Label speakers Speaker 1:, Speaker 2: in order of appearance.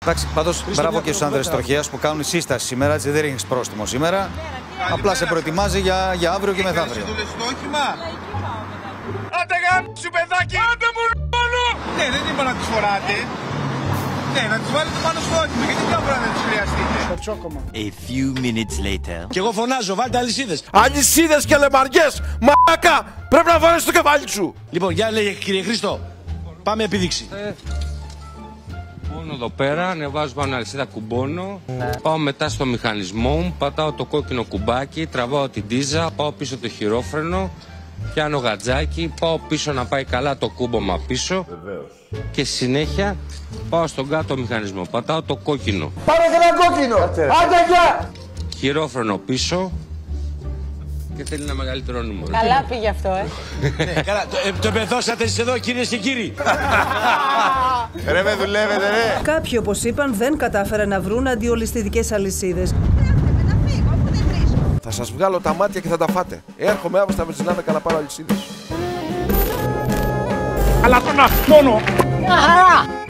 Speaker 1: Εντάξει, πάντως μπράβο και στους άνδρες τροχέας που κάνουν σύσταση σήμερα, έτσι δεν ρίχνεις πρόστιμο σήμερα. Απλά σε προετοιμάζει για αύριο και μεθαύριο.
Speaker 2: Άντε γάμψου παιδάκι! Άντε μουρμόνο! Ναι, δεν είπα να τις φοράτε. Ναι, να τις βάλετε πάνω στο όχημα, γιατί μια φορά δεν τις χρειαστείτε. Το τσόκομα.
Speaker 3: A few minutes later.
Speaker 4: Κι εγώ φωνάζω, βάλτε αλυσίδες.
Speaker 5: Αλυσίδες και λεμαριές! Μαλάκα! Πρέπει να βάλεις το κεφάλι σου!
Speaker 4: Λοιπόν, για λέγε κύριε Χρήστο. Πάμε επίδειξη.
Speaker 6: Κουμπώνω εδώ πέρα, ανεβάζω πάνω αλυσίδα, κουμπώνω. Πάω μετά στο μηχανισμό μου, πατάω το κόκκινο κουμπάκι, τραβάω την τίζα, πάω πίσω το χειρόφρενο, πιάνω γατζάκι, πάω πίσω να πάει καλά το κούμπομα πίσω. Βεβαίως. Και συνέχεια πάω στον κάτω μηχανισμό, πατάω το κόκκινο.
Speaker 5: Πάρε και ένα κόκκινο! Άντε γεια!
Speaker 6: Χειρόφρενο πίσω. Και θέλει ένα μεγαλύτερο νούμερο.
Speaker 7: Καλά πήγε αυτό,
Speaker 4: Ναι, καλά. Το επενδώσατε εσείς εδώ, κυρίες και κύριοι.
Speaker 5: Ρε με δουλεύετε, ρε!
Speaker 8: Κάποιοι, όπως είπαν, δεν κατάφεραν να βρουν αντιολισθητικές αλυσίδες.
Speaker 5: Θα σας βγάλω τα μάτια και θα τα φάτε. Έρχομαι αύριο στα βενζινάδια και να πάρω αλυσίδες.
Speaker 2: Αλλά τον αυτόνο!